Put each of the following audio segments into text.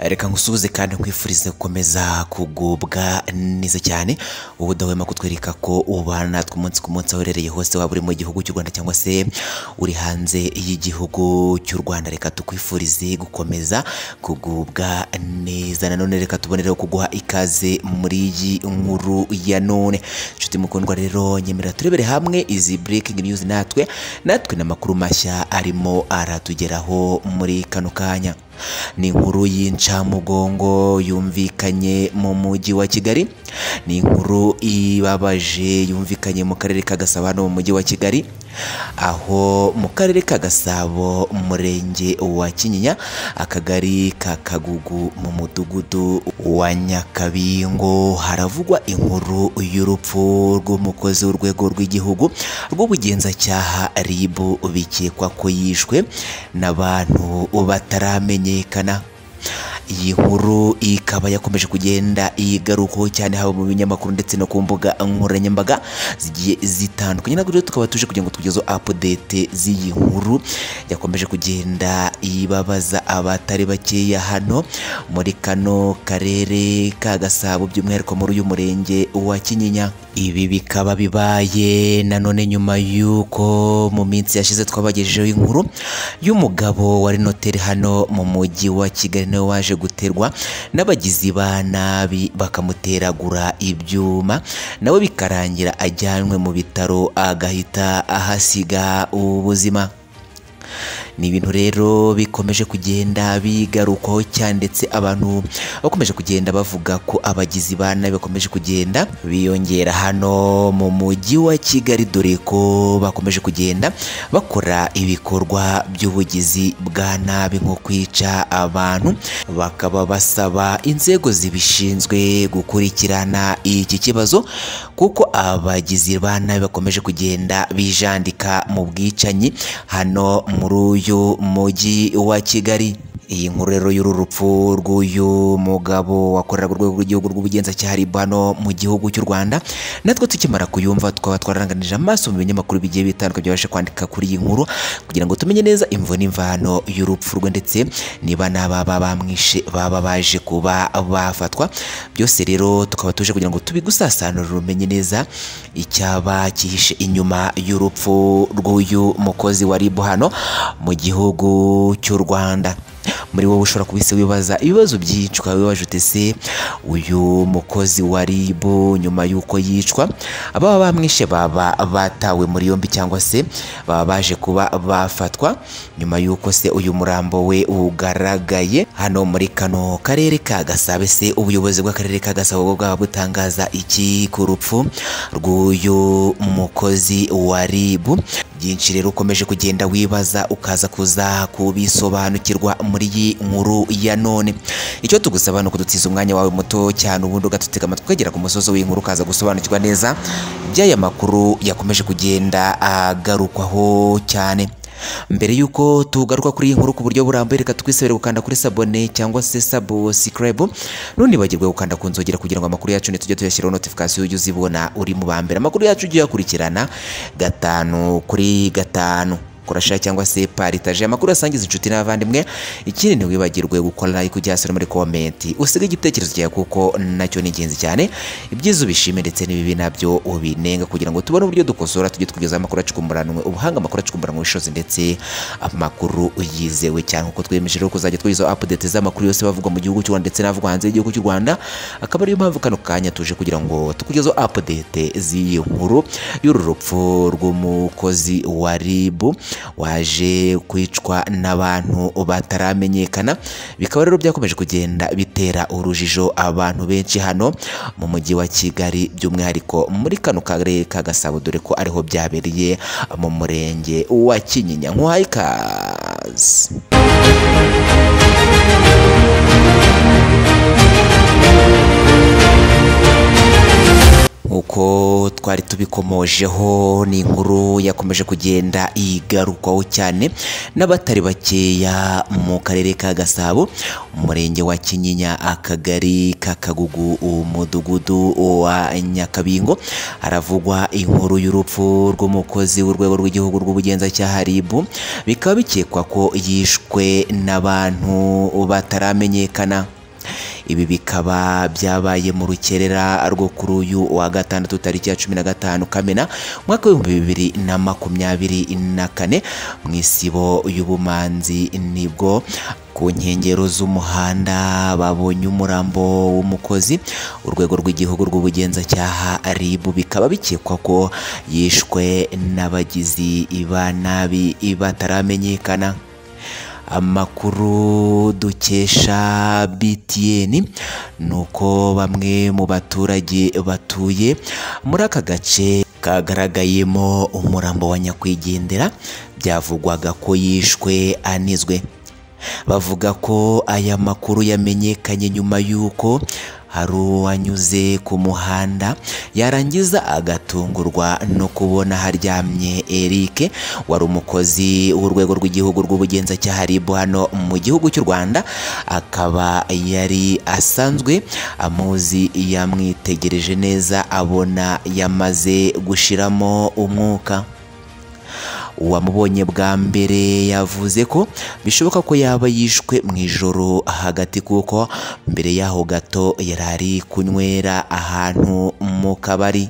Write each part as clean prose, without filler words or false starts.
Reka ngusubize kandi nkwifurize gukomeza kugubwa neza cyane ubudahwema kutwereka ko ubana natwe umunsi ku munsi aho uherereye hose, waba uri mu gihugu cy'u Rwanda cyangwa se uri hanze y'igihugu cy'u Rwanda. Reka tukwifurize gukomeza kugubwa neza. Nanone reka tubonereho kuguha ikaze muri iyi nkuru ya none. Inshuti mukundwa rero, nyemera turebere hamwe izi breaking news natwe n'amakuru mashya arimo aratugeraho muri kano kanya. Ni inkuru y'incamugongo yumvikanye mu mujyi wa Kigali, ni inkuru ibabaje yumvikanye mu karere ka Gasabo hano mu mujyi wa Kigali, aho mu karere ka Gasabo umurenge wa Kinyinya akagari ka Kagugu mu mudugudu wa Nyakabingo haravugwa inkuru y'urupfu rw'umukozi w'urwego rw'igihugu rw'ubugenzacyaha RIB bikekwa ko yishwe n'abantu bataramenyekana. Iyi nkuru ikaba yakomeje kugenda igarukaho cyane haba mu binyamakuru ndetse no ku mbuga nkoranyambaga zigiye zitandukanye. Nabwo rero tukaba tuje kugira ngo tugezeho update z'iyi nkuru yakomeje kugenda ibabaza abatari bakeya hano muri kano karere ka Gasabo, by'umwihariko muri uyu murenge wa Kinyinya. Ibi bikaba bibaye nanone nyuma y'uko mu minsi yashize twabagejejeho inkuru y'umugabo wari noteri hano mu mujyi wa Kigali, nawe waje guterwa n'abagizi ba nabi bakamuteragura ibyuma, nawe bikarangira ajyanwe mu bitaro agahita ahasiga ubuzima. Ni ibintu rero bikomeje kugenda bigarukaho cyane, ndetse abantu bakomeje kugenda bavuga ko abagizi ba nabi bakomeje kugenda biyongera hano mu mujyi wa Kigali, dore ko bakomeje kugenda bakora ibikorwa by'ubugizi bwa nabi nko kwica abantu. Bakaba basaba inzego zibishinzwe gukurikirana iki kibazo, kuko abagizi ba nabi bakomeje kugenda bijandika mu bwicanyi hano muri uyu mujyi wa Kigali. Iyi nkuru rero y'uru rupfu rw'uyu mugabo wakoreraga urwego rw'igihugu rw'ubugenzacyaha RIB hano mu gihugu cy'u Rwanda, natwe tukimara kuyumva twaba twararanganije amaso mu binyamakuru bigiye bitandukanye byabasha kwandika kuri iyi nkuru kugira ngo tumenye neza imvo n'imvano y'urupfu rwe, ndetse niba n'ababa bamwishe baba baje kuba bafatwa. Byose rero tukaba tuje kugira ngo tubigusasanurire umenye neza icyaba kihishe inyuma y'urupfu rw'uyu mukozi wa RIB hano mu gihugu cy'u Rwanda. Muri wowe ushobora kubise wibaza ibibazo byinshi, ukaba wibaje utese uyu mukozi wa RIB nyuma y'uko yicwa ababa bamwishe baba batawe muri yombi cyangwa se baba baje kuba bafatwa nyuma y'uko se uyu murambo we ugaragaye hano muri kano karere ka Gasabo. Se ubuyobozi bw'akarere ka Gasabo bwaba butangaza iki ku rupfu rw'uyu mukozi wa RIB? Byinshi rero ukomeje kugenda wibaza ukaza kuza kubisobanukirwa muri iyi nkuru ya none. Icyo tugusaba ni ukudutiza umwanya wawe muto cyane, ubundi ugatutega amatwi ukagera ku musozo w'inkuru ukaza gusobanukirwa neza by'aya makuru yakomeje kugenda agarukwaho cyane. Mbere yuko tugaruka kuri iyi nkuru ku buryo burambuye, reka twisabire gukanda kuri sabone cyangwa se subscribe, ntunibagirwe gukanda ku nzogera kugira ngo amakuru yacu tujye tuyashyiraho notification ujye uzibona uri mu bambere. Amakuru yacu ujye yakurikirana 5 kuri 5. Kurasha cyangwa se paritaje amakuru asangiza inshuti n'abavandimwe. Ikindi ntiwibagirwe gukora like ujya muri comment, usige igitekerezo cyawe kuko nacyo ni ingenzi cyane. Ibyiza ubishime ndetse n'ibibi nabyo ubinenga kugira ngo tubone uburyo dukosora tujye tugeza amakuru acukumburanwe ubuhanga, amakuru acukumburanwe ubushobozi ndetse amakuru yizewe cyane, kuko twemeje rero kuzajya twizo update z'amakuru yose bavugwa mu gihugu cy'u Rwanda ndetse n'avugwa hanze y'igihugu cy'u Rwanda. Akaba ariyo mpamvu kano kanya tuje kugira ngo tukugezeho update z'iyi nkuru y'uru rupfu rw'umukozi wa RIB waje kwicwa n'abantu bataramenyekana. Bikaba rero byakomeje kugenda bitera urujijo abantu benshi hano mu mujyi wa Kigali, by'umwihariko muri kano karere ka Gasabo, dore ko ariho byabereye mu murenge wa Kinyinya. Nk'uhaye ikaze. Uko twari tubikomojeho, ni inkuru yakomeje kugenda igarukwaho cyane n'abatari bakeya mu karere ka Gasabo, umurenge wa Kinyinya, akagari ka Kagugu, umudugudu wa Nyakabingo. Haravugwa inkuru y'urupfu rw'umukozi w'urwego rw'igihugu rw'ubugenzacyaha RIB, bikaba bikekwa ko yishwe n'abantu bataramenyekana. Ibi bikaba byabaye mu rukerera rwo kuri uyu wa gatandatu tariki ya 15 Kamena mwaka wa 2024 mu isibo y'Ubumanzi, nibwo ku nkengero z'umuhanda babonye umurambo w'umukozi urwego rw'igihugu rw'ubugenzacyaha RIB, bikaba bikekwa ko yishwe n'abagizi ba nabi bataramenyekana. Amakuru dukesha BTN nuko bamwe mu baturage batuye muri aka gace kagaragayemo umurambo wa nyakwigendera byavugwaga ko yishwe anizwe. Bavuga ko aya makuru yamenyekanye nyuma y'uko hari uwanyuze ku muhanda yarangiza agatungurwa no kubona haryamye Eric, wari umukozi w'urwego rw'igihugu rw'ubugenzacyaha RIB hano mu gihugu cy'u Rwanda. Akaba yari asanzwe amuzi, yamwitegereje neza abona yamaze gushiramo umwuka. Uwamubonye bwa mbere yavuze ko bishoboka ko yaba yishwe mu ijoro hagati, kuko mbere yaho gato yarari kunywera ahantu mu kabari.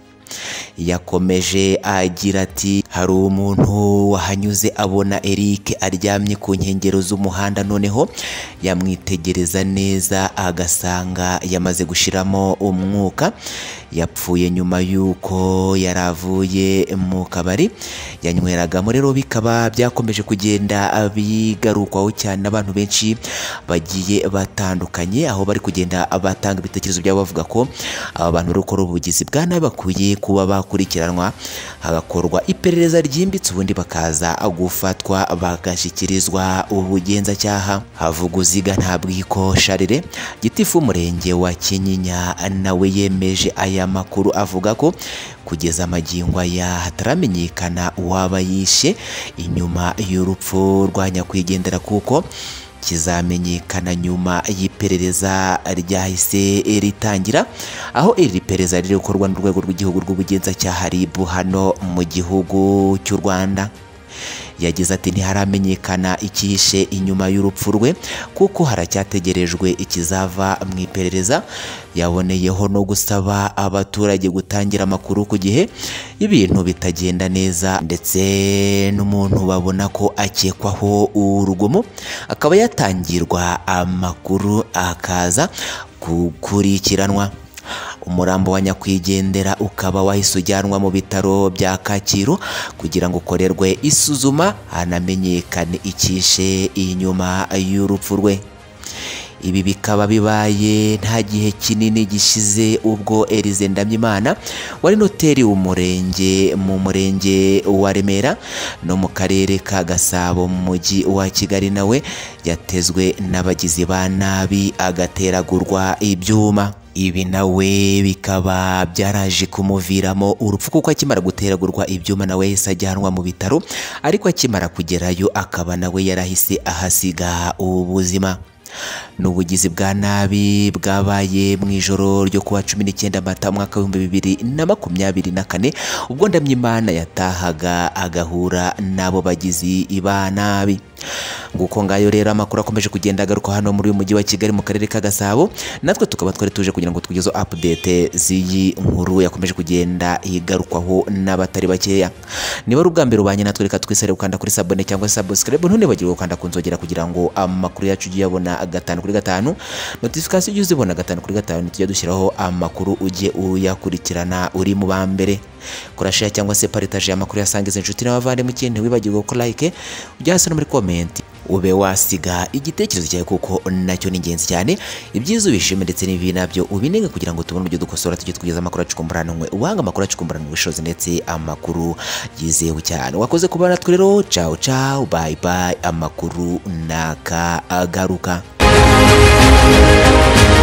Yakomeje agira ati hari umuntu wahanyuze abona Eric aryamye ku nkengero z'umuhanda, noneho yamwitegereza neza agasanga yamaze gushiramo umwuka. Yapfuye nyuma y'uko yaravuye mu kabari yanyweragamo. Rero bikaba byakomeje kugenda bigarukwaho cyane n'abantu benshi bagiye batandukanye, aho bari kugenda batanga ibitekerezo byabo bavuga ko aba bantu bari gukora ubugizi bwa nabi bakwiye kuba bakurikiranwa, hagakorwa iperereza ryimbitse, ubundi bakaza gufatwa bagashyikirizwa ubugenzacyaha. Havuguziga Ntabwiko Charles, gitifu umurenge wa Kinyinya, nawe yemeje aya makuru avuga ko kugeza amagingo aya hataramenyekana uwaba yishe inyuma y'urupfu rwa nyakwigendera, kuko kizamenyekana nyuma y'iperereza ryahise ritangira, aho iri perereza riri gukorwa n'urwego rw'igihugu rw'ubugenzacyaha RIB hano mu gihugu cy'u Rwanda. Yagize ati ntiharamenyekana ikihishe inyuma y'urupfu rwe, kuko haracyategerejwe ikizava mu iperereza. Yaboneyeho no gusaba abaturage gutangira amakuru ku gihe ibintu bitagenda neza, ndetse n'umuntu babona ko akekwaho urugomo akaba yatangirwa amakuru akaza gukurikiranwa. Umurambo wa nyakwigendera ukaba wahise ujyanwa mu bitaro bya Kacyiru kugira ngo ukorerwe isuzuma hanamenyekane icyishe inyuma y'urupfu rwe. Ibi bikaba bibaye nta gihe kinini gishize ubwo Elize Ndamyimana wari noteri w'umurenge mu murenge wa Remera no mu karere ka Gasabo mu mujyi wa Kigali nawe yatezwe n'abagizi ba nabi agateragurwa ibyuma. Ibi nawe bikaba byaraje kumuviramo urupfu, kuko akimara guteragurwa ibyuma nawe yahise ajyanwa mu bitaro, ariko akimara kugerayo akaba nawe yarahise ahasiga ubuzima. N'ubugizi bwa nabi bwabaye mu ijoro ryo kuwa 19 Mata mwaka wa 2024 ubwo Ndamyimana yatahaga agahura n'abo bagizi ba nabi. Nguko ngayo rero amakuru akomeje kugenda agaruka hano muri uyu mujyi wa Kigali mu karere ka Gasabo, natwe tukaba twari tuje kugira ngo tugezo update z'iyi nkuru yakomeje kugenda igarukwaho n'abatari bakeya. Niba ari ubwa mbere ubanye natwe, reka twisare ukanda kuri sabone cyangwa subscribe, ntune gukanda kunzogera kugira ngo amakuru yacu ujye yabona 5 kuri 5, notification ujye uzibona 5 kuri 5, tujya dushyiraho amakuru ujye uyakurikirana uri mu bambere. Kora share cyangwa se partage amakuru yasangiza inshuti n'abavande mu kintu, wibagirwa ko like ujya hasi no muri comment ube wasiga igitekerezo cyawe, kuko nacyo ni ingenzi cyane. Ibyiza ubishime ndetse n'ibi nabyo ubinenge kugira ngo tubone uburyo dukosora tujye twigeza amakuru acukumburanwe, uhanga amakuru acukumburanwe ubushobozi ndetse amakuru yizewe cyane. Wakoze kuba natwe rero, ciao ciao, bye bye, amakuru naka agaruka.